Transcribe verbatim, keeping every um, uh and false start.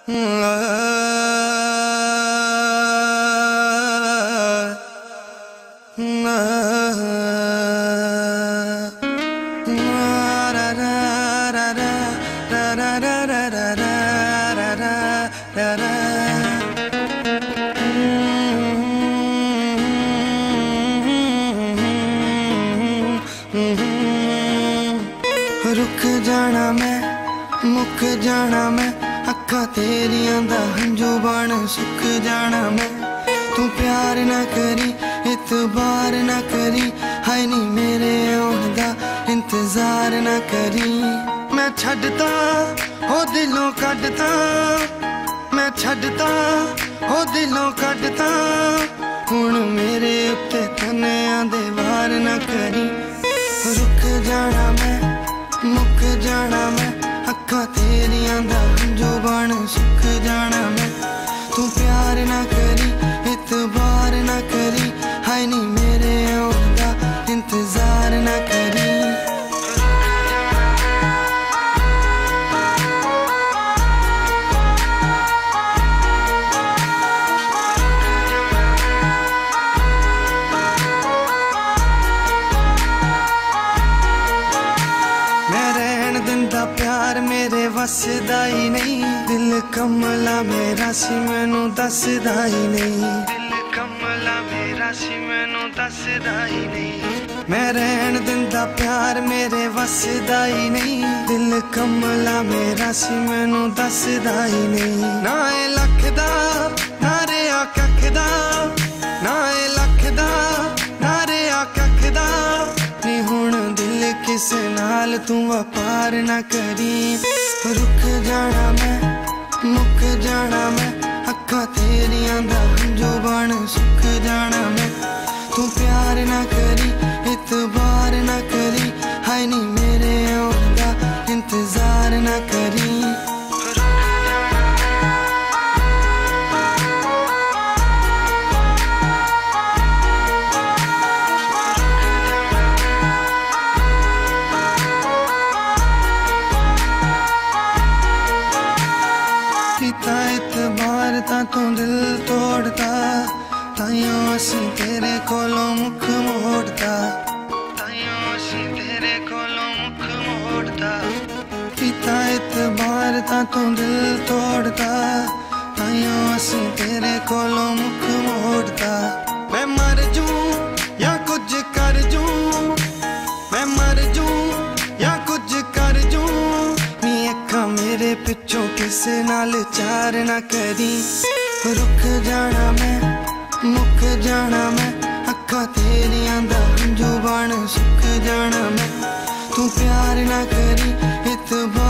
रुक जाना मैं मुक जाना मैं अक्खां तेरियां दा हंजू बन सुक जाना मैं। तू प्यार ना करी इतबार ना करी हाय नी मेरे आउण दा इंतजार ना करी। मैं छड्डता हो दिलों कड्डता मैं छड्डता हो दिलों कड्डता हुण मेरे उत्ते तन्नियां दे वार ना करी। रुक जाना मैं मुक जाना मैं अक्खां तेरियां दा हंजू बन सुक जाना मैं। तू प्यार ना करी इतबार ना करी हाय नी मेरे आउण दा इंतजार ना करी। प्यार मेरे वसदा ही नहीं दिल कमला मेरा सी मैनू दसदा ही नहीं। दिल कमला मेरा सी मैनू दसदा ही नहीं। मैं रहन दिंदा प्यार मेरे वसदा ही नहीं दिल कमला मेरा सी मैनू दसदा ही नहीं। ना ए लख दा ना रेआ कख दा ना ए लख दा ना रेआ कख दा नी हुण दिल किसे नाल तू व्यापार ना करी। रुक जाना मैं मुक जाना मैं अक्खां तेरियां दा हंजू बन सुक जाना मैं। तू प्यार ना करी इतबार ना करी हाय नी मेरे आउण दा इंतजार ना करी। इतबार ता तू दिल तोड़ता ताइयों असी तेरे कोलों मुख मोड़ता ताइयों असी तेरे कोलों मुख मोड़ता। किता इतबार ता तू दिल तोड़ता ताइयों असी तेरे कोलों मुख मोड़ता। मैं मर जूं या कुछ कर जूं मैं मर जूं या कुछ कर जूं नी अक्खां मेरे पिछों किसे नाल चार ना करी। रुक जाना मैं मुक जाना मैं अक्खां तेरियां दा हंजू बन सुक जाना मैं। तू प्यार ना करी इतबार